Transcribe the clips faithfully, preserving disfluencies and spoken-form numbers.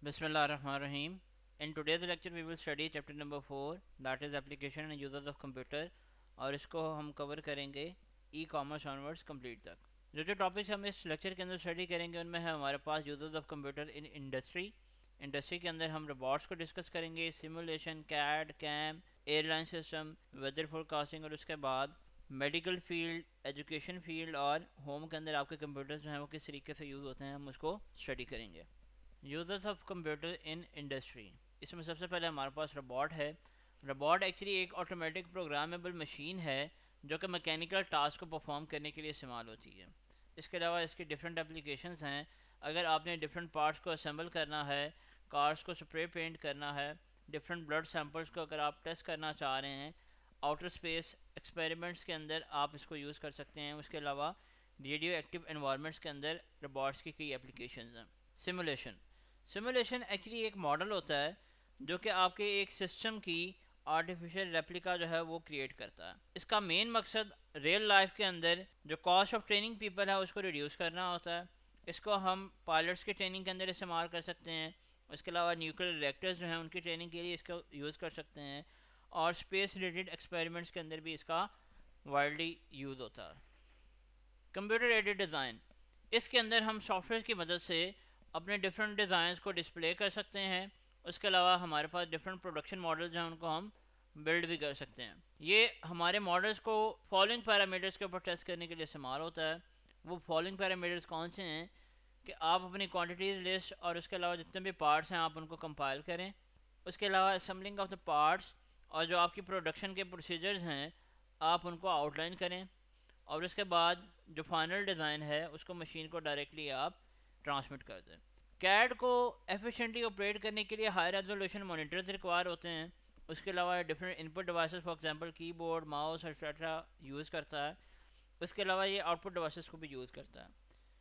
Bismillah ar-Rahman ar-Rahim. In today's lecture we will study chapter number four, that is application and uses of computer, और इसको हम cover करेंगे e commerce onwards complete तक। जो जो topics हम इस लेक्चर के अंदर स्टडी करेंगे उनमें है हमारे पास uses of computer in industry. Industry के अंदर हम रोबोट्स को डिस्कस करेंगे, simulation, CAD, CAM, airline system, weather forecasting, और उसके बाद मेडिकल फील्ड, एजुकेशन फील्ड और होम के अंदर आपके कंप्यूटर्स जो हैं वो किस तरीके से यूज़ होते हैं हम उसको स्टडी करेंगे। Users of computer in industry, इसमें सबसे पहले हमारे पास रोबोट है। रोबोट एक्चुअली एक ऑटोमेटिक प्रोग्रामेबल मशीन है जो कि मैकेनिकल टास्क को परफॉर्म करने के लिए इस्तेमाल होती है। इसके अलावा इसकी डिफरेंट एप्लीकेशंस हैं। अगर आपने डिफरेंट पार्ट्स को असेंबल करना है, कार्स को स्प्रे पेंट करना है, डिफरेंट ब्लड सैंपल्स को अगर आप टेस्ट करना चाह रहे हैं, आउटर स्पेस एक्सपेरिमेंट्स के अंदर आप इसको यूज़ कर सकते हैं। उसके अलावा रेडियो एक्टिव एनवायरनमेंट्स के अंदर रोबोट्स की कई एप्लीकेशंस हैं। सिमुलेशन, सिमुलेशन एक्चुअली एक मॉडल होता है जो कि आपके एक सिस्टम की आर्टिफिशियल रेप्लिका जो है वो क्रिएट करता है। इसका मेन मकसद रियल लाइफ के अंदर जो कॉस्ट ऑफ ट्रेनिंग पीपल है उसको रिड्यूस करना होता है। इसको हम पायलट्स की ट्रेनिंग के अंदर इस्तेमाल कर सकते हैं। इसके अलावा न्यूक्लियर रिएक्टर्स जो हैं उनकी ट्रेनिंग के लिए इसका यूज़ कर सकते हैं, और स्पेस रिलेटेड एक्सपेरिमेंट्स के अंदर भी इसका वाइडली यूज़ होता है। कंप्यूटर एडेड डिज़ाइन, इसके अंदर हम सॉफ्टवेयर की मदद से अपने डिफरेंट डिज़ाइंस को डिस्प्ले कर सकते हैं। उसके अलावा हमारे पास डिफरेंट प्रोडक्शन मॉडल्स हैं, उनको हम बिल्ड भी कर सकते हैं। ये हमारे मॉडल्स को फॉलोइंग पैरामीटर्स के ऊपर टेस्ट करने के लिए इस्तेमाल होता है। वो फॉलोइंग पैरामीटर्स कौन से हैं कि आप अपनी क्वांटिटीज लिस्ट और उसके अलावा जितने भी पार्ट्स हैं आप उनको कंपाइल करें। उसके अलावा असेंबलिंग ऑफ द पार्ट्स और जो आपकी प्रोडक्शन के प्रोसीजर्स हैं आप उनको आउटलाइन करें, और उसके बाद जो फाइनल डिज़ाइन है उसको मशीन को डायरेक्टली आप ट्रांसमिट कर दें। कैड को एफिशिएंटली ऑपरेट करने के लिए हाई रेजोल्यूशन मॉनिटर्स रिक्वायर होते हैं। उसके अलावा different input devices for example keyboard, mouse etcetera use करता है। उसके अलावा ये आउटपुट डिवाइसेस को भी यूज़ करता है।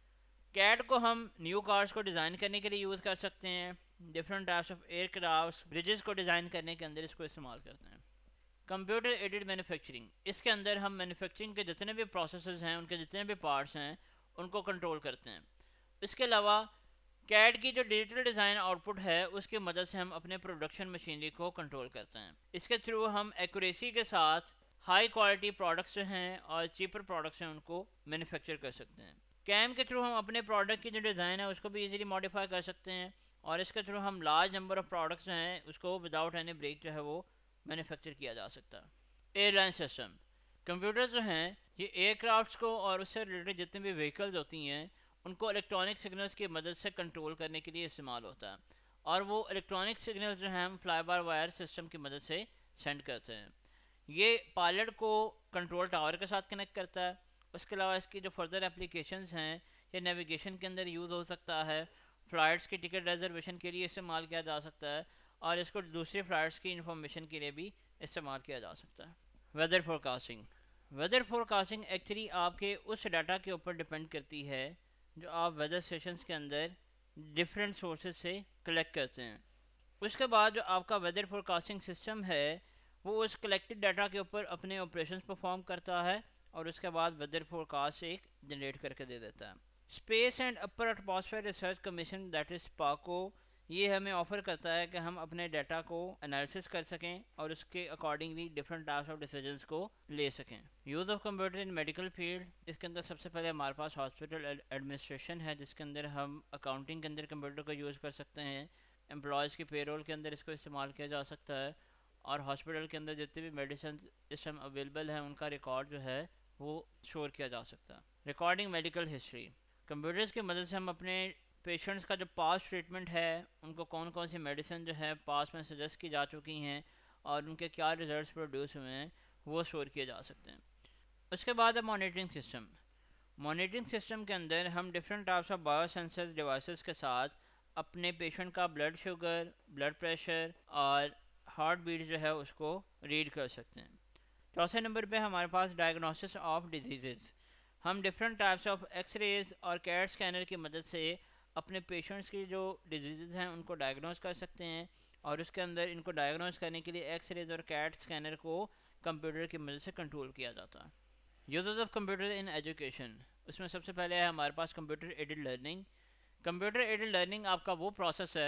कैड को हम न्यू कार्स को डिज़ाइन करने के लिए यूज़ कर सकते हैं। Different types of aircraft, bridges को डिज़ाइन करने के अंदर इसको इस्तेमाल करते हैं। कंप्यूटर एडेड मैन्युफैक्चरिंग, इसके अंदर हम मैन्युफैक्चरिंग के जितने भी प्रोसेसेस हैं, उनके जितने भी पार्ट्स हैं, उनको कंट्रोल करते हैं। इसके अलावा कैड की जो डिजिटल डिज़ाइन आउटपुट है उसकी मदद से हम अपने प्रोडक्शन मशीनरी को कंट्रोल करते हैं। इसके थ्रू हम एक्यूरेसी के साथ हाई क्वालिटी प्रोडक्ट्स जो हैं और चीपर प्रोडक्ट्स हैं उनको मैन्युफैक्चर कर सकते हैं। कैम के थ्रू हम अपने प्रोडक्ट की जो डिज़ाइन है उसको भी इजीली मॉडिफाई कर सकते हैं, और इसके थ्रू हम लार्ज नंबर ऑफ प्रोडक्ट्स जो हैं उसको विदाउट एनी ब्रेक जो है वो मैन्युफैक्चर किया जा सकता है। एयरलाइन सिस्टम, कंप्यूटर जो हैं ये एयरक्राफ्ट्स को और उससे रिलेटेड जितने भी व्हीकल्स होती हैं उनको इलेक्ट्रॉनिक सिग्नल्स की मदद से कंट्रोल करने के लिए इस्तेमाल होता है, और वो इलेक्ट्रॉनिक सिग्नल्स जो हैं हम फ्लाई बाय वायर सिस्टम की मदद से सेंड करते हैं। ये पायलट को कंट्रोल टावर के साथ कनेक्ट करता है। उसके अलावा इसकी जो फर्दर एप्लीकेशंस हैं ये नेविगेशन के अंदर यूज़ हो सकता है, फ़्लाइट्स की टिकट रिजर्वेशन के लिए इस्तेमाल किया जा सकता है, और इसको दूसरी फ़्लाइट्स की इंफॉर्मेशन के लिए भी इस्तेमाल किया जा सकता है। Weather forecasting, weather forecasting actually आपके उस डाटा के ऊपर डिपेंड करती है जो आप वेदर स्टेशंस के अंदर डिफरेंट सोर्सेज से कलेक्ट करते हैं। उसके बाद जो आपका वेदर फोरकास्टिंग सिस्टम है वो उस कलेक्टेड डाटा के ऊपर अपने ऑपरेशंस परफॉर्म करता है, और उसके बाद वेदर फोरकास्ट एक जनरेट करके दे देता है। Space and upper atmosphere research commission that is SUPARCO, ये हमें ऑफर करता है कि हम अपने डाटा को एनालिसिस कर सकें और उसके accordingly different types of decisions को ले सकें। Use of computer in medical field, इसके अंदर सबसे पहले हमारे पास हॉस्पिटल एडमिनिस्ट्रेशन है जिसके अंदर हम अकाउंटिंग के अंदर कंप्यूटर का यूज़ कर सकते हैं। एम्प्लॉयज़ की पेरोल के अंदर इसको इस्तेमाल किया जा सकता है, और हॉस्पिटल के अंदर जितने भी मेडिसिन इस टाइम अवेलेबल हैं उनका रिकॉर्ड जो है वो स्टोर किया जा सकता है। रिकॉर्डिंग मेडिकल हिस्ट्री, कंप्यूटर्स की मदद से हम अपने पेशेंट्स का जो पास्ट ट्रीटमेंट है, उनको कौन कौन सी मेडिसिन जो है पास्ट में सजेस्ट की जा चुकी हैं और उनके क्या रिजल्ट्स प्रोड्यूस हुए हैं, वो स्टोर किए जा सकते हैं। उसके बाद है मॉनिटरिंग सिस्टम। मॉनिटरिंग सिस्टम के अंदर हम different types of biosensor devices के साथ अपने पेशेंट का ब्लड शुगर, ब्लड प्रेशर और हार्ट बीट जो है उसको रीड कर सकते हैं। चौथे नंबर पे हमारे पास डायग्नोसिस ऑफ डिजीज़, हम डिफरेंट टाइप्स ऑफ एक्सरेज और कैट स्कैनर की मदद से अपने पेशेंट्स की जो डिजीज़ हैं उनको डायग्नोस कर सकते हैं, और उसके अंदर इनको डायग्नोस करने के लिए एक्सरेज और कैट स्कैनर को कंप्यूटर की मदद से कंट्रोल किया जाता है। Uses of computer in education, उसमें सबसे पहले है हमारे पास computer aided learning. Computer aided learning आपका वो प्रोसेस है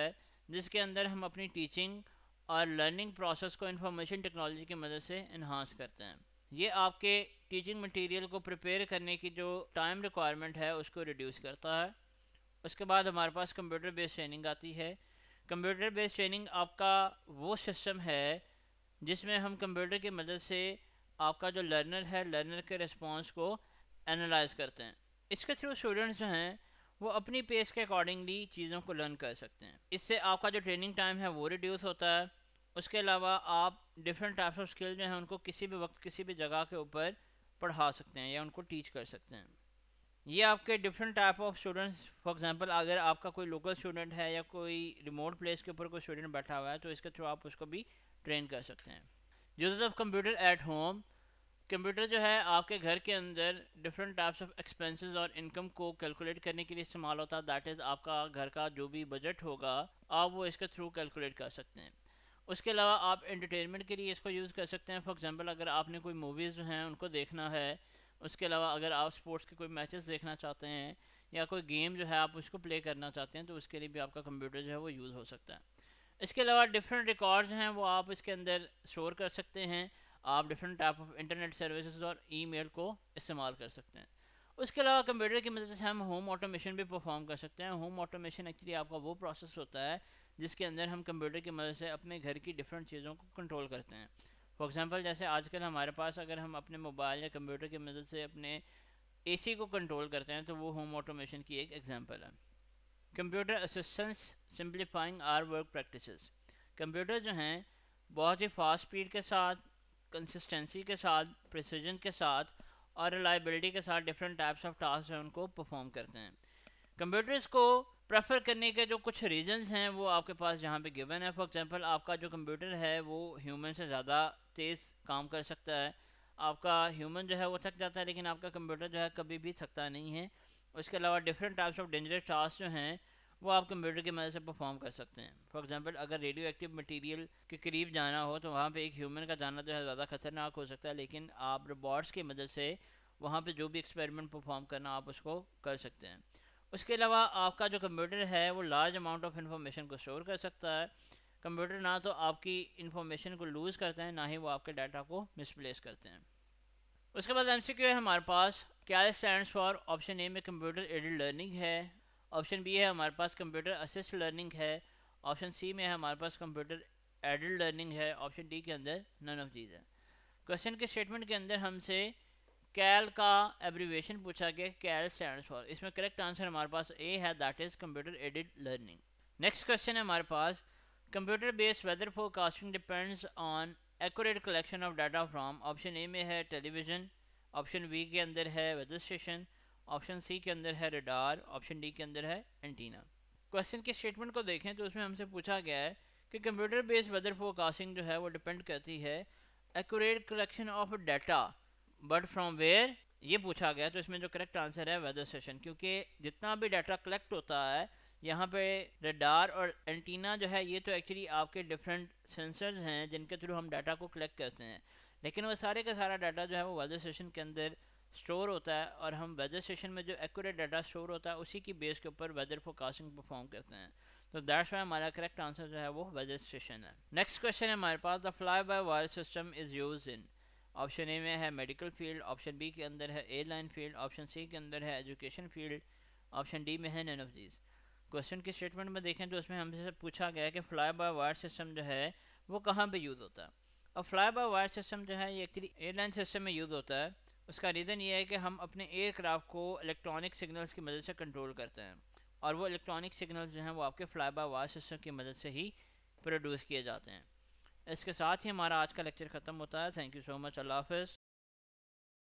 جس کے اندر ہم اپنی ٹیچنگ اور لرننگ پروسیس کو انفارمیشن ٹیکنالوجی کی مدد سے انہانس کرتے ہیں. یہ آپ کے ٹیچنگ مٹیریل کو پریپیئر کرنے کی جو ٹائم ریکوائرمنٹ ہے اس کو ریڈیوس کرتا ہے. اس کے بعد ہمارے پاس کمپیوٹر بیس ٹریننگ آتی ہے. کمپیوٹر بیس ٹریننگ آپ کا وہ سسٹم ہے جس میں ہم کمپیوٹر کی مدد سے آپ کا جو لرنر ہے لرنر کے رسپانس کو انالائز کرتے ہیں. اس کے تھرو اسٹوڈنٹس جو ہیں وہ اپنی پیس کے اکارڈنگلی چیزوں کو لرن کر سکتے ہیں. اس سے آپ کا جو ٹریننگ ٹائم ہے وہ ریڈیوس ہوتا ہے. اس کے علاوہ آپ ڈفرینٹ ٹائپس آف اسکل جو ہیں ان کو کسی بھی وقت کسی بھی جگہ کے اوپر پڑھا سکتے ہیں یا ان کو ٹیچ کر سکتے ہیں. یہ آپ کے different type of students for example اگر آپ کا کوئی لوکل اسٹوڈنٹ ہے یا کوئی ریموٹ پلیس کے اوپر کوئی اسٹوڈنٹ بیٹھا ہوا ہے تو اس کے تھرو آپ اس کو بھی ٹرین کر سکتے ہیں. Uses of computer at home. Computer جو ہے آپ کے گھر کے اندر ڈفرینٹ ٹائپس آف ایکسپینسز اور انکم کو کیلکولیٹ کرنے کے لیے استعمال ہوتا ہے. دیٹ از آپ کا گھر کا جو بھی بجٹ ہوگا آپ وہ اس کے تھرو کیلکولیٹ کر سکتے ہیں. اس کے علاوہ آپ انٹرٹینمنٹ کے لیے اس کو یوز کر سکتے ہیں. فار ایگزامپل اگر آپ نے کوئی موویز جو ہیں ان کو دیکھنا ہے. اس کے علاوہ اگر آپ اسپورٹس کے کوئی میچز دیکھنا چاہتے ہیں یا کوئی گیم جو ہے آپ اس کو پلے کرنا چاہتے ہیں تو اس کے لیے بھی آپ کا کمپیوٹر جو ہے وہ یوز ہو سکتا ہے. اس کے علاوہ ڈفرینٹ ریکارڈز ہیں وہ آپ اس کے اندر اسٹور کر سکتے ہیں. آپ different type of internet services اور ای میل کو استعمال کر سکتے ہیں. اس کے علاوہ کمپیوٹر کی مدد سے ہم ہوم آٹومیشن بھی پرفارم کر سکتے ہیں. ہوم آٹومیشن ایکچولی آپ کا وہ پروسیس ہوتا ہے جس کے اندر ہم کمپیوٹر کی مدد سے اپنے گھر کی ڈفرینٹ چیزوں کو کنٹرول کرتے ہیں. فار ایگزامپل جیسے آج کل ہمارے پاس اگر ہم اپنے موبائل یا کمپیوٹر کی مدد سے اپنے اے سی کو کنٹرول کرتے ہیں تو وہ ہوم آٹومیشن کی ایک ایگزامپل ہے. Computer assistance simplifying our work practices. Computer جو ہیں بہت ہی فاسٹ اسپیڈ کے ساتھ کنسسٹنسی کے ساتھ پریسیجن کے ساتھ اور ریلائبلٹی کے ساتھ ڈفرینٹ ٹائپس آف ٹاسک ہیں ان کو پرفارم کرتے ہیں. کمپیوٹرز کو پریفر کرنے کے جو کچھ ریزنز ہیں وہ آپ کے پاس جہاں پہ گیون ہے. فار ایگزامپل آپ کا جو کمپیوٹر ہے وہ ہیومن سے زیادہ تیز کام کر سکتا ہے. آپ کا ہیومن جو ہے وہ تھک جاتا ہے لیکن آپ کا کمپیوٹر جو ہے کبھی بھی تھکتا نہیں ہے. اس کے علاوہ different types of dangerous task جو ہیں وہ آپ کمپیوٹر کی مدد سے پرفارم کر سکتے ہیں. فار ایگزامپل اگر ریڈیو ایکٹیو مٹیریل کے قریب جانا ہو تو وہاں پہ ایک ہیومن کا جانا جو ہے زیادہ خطرناک ہو سکتا ہے لیکن آپ روبوٹس کی مدد سے وہاں پہ جو بھی ایکسپیریمنٹ پرفارم کرنا آپ اس کو کر سکتے ہیں. اس کے علاوہ آپ کا جو کمپیوٹر ہے وہ لارج اماؤنٹ آف انفارمیشن کو اسٹور کر سکتا ہے. کمپیوٹر نہ تو آپ کی انفارمیشن کو لوز کرتے ہیں نہ ہی وہ آپ کے ڈاٹا کو مس پلیس کرتے ہیں. اس کے بعد ایم سی کیو ہے ہمارے پاس. کیا اسٹینڈس فار آپشن اے میں کمپیوٹر ایڈڈ لرننگ ہے. آپشن بی ہے ہمارے پاس کمپیوٹر اسسٹ لرننگ ہے. آپشن سی میں ہمارے پاس کمپیوٹر ایڈڈ لرننگ ہے. آپشن ڈی کے اندر نن آف دیز ہے. کوشچن کے اسٹیٹمنٹ کے اندر ہم سے کیل کا ایبریویشن پوچھا گیا. کیل اسٹینڈس فار. اس میں کریکٹ آنسر ہمارے پاس اے ہے that is computer aided learning. Next question ہے ہمارے پاس computer based weather forecasting depends on accurate collection of data from. Option A میں ہے ٹیلی ویژن. آپشن بی کے اندر ہے ویدر اسٹیشن. آپشن سی کے اندر ہے ریڈار. آپشن ڈی کے اندر ہے اینٹینا. کوشچن کے اسٹیٹمنٹ کو دیکھیں تو اس میں ہم سے پوچھا گیا ہے کہ computer based weather forecasting جو ہے وہ ڈپینڈ کرتی ہے accurate collection of data but from where. یہ پوچھا گیا تو اس میں جو کریکٹ آنسر ہے ویدر اسٹیشن. کیونکہ جتنا بھی ڈاٹا کلیکٹ ہوتا ہے یہاں پہ ریڈار اور اینٹینا جو ہے یہ تو ایکچولی آپ کے ڈفرینٹ سینسرز ہیں جن کے تھرو ہم ڈاٹا کو کلیکٹ کرتے ہیں. لیکن وہ سارے کا سارا ڈاٹا جو ہے وہ ویدر اسٹیشن کے اندر اسٹور ہوتا ہے اور ہم ویدر اسٹیشن میں جو ایکوریٹ ڈاٹا اسٹور ہوتا ہے اسی کی بیس کے اوپر ویدر فورکاسٹنگ پرفارم کرتے ہیں. تو دیٹس وائی ہمارا کریکٹ آنسر جو ہے وہ ویدر اسٹیشن ہے. نیکسٹ کوشچن ہے ہمارے پاس the fly by wire system is use in. Option A میں ہے میڈیکل فیلڈ. آپشن بی کے اندر ہے airline field. Option C کے اندر ہے ایجوکیشن فیلڈ. آپشن ڈی میں ہے نن آف دیز. کوشچن کے اسٹیٹمنٹ میں دیکھیں تو اس میں ہم سے پوچھا گیا ہے کہ فلائی بائی وائر سسٹم جو ہے وہ کہاں پہ یوز ہوتا ہے. اب فلائی بائی وائر سسٹم جو ہے یہ ایکچولی ایئر لائن سسٹم میں یوز ہوتا ہے. اس کا ریزن یہ ہے کہ ہم اپنے ایئر کرافٹ کو الیکٹرانک سگنلز کی مدد سے کنٹرول کرتے ہیں اور وہ الیکٹرانک سگنلز جو ہیں وہ آپ کے فلائی بائی وائر سسٹم کی مدد سے ہی پروڈیوس کیے جاتے ہیں. اس کے ساتھ ہی ہمارا آج کا لیکچر ختم ہوتا ہے. تھینک یو سو مچ. اللہ حافظ.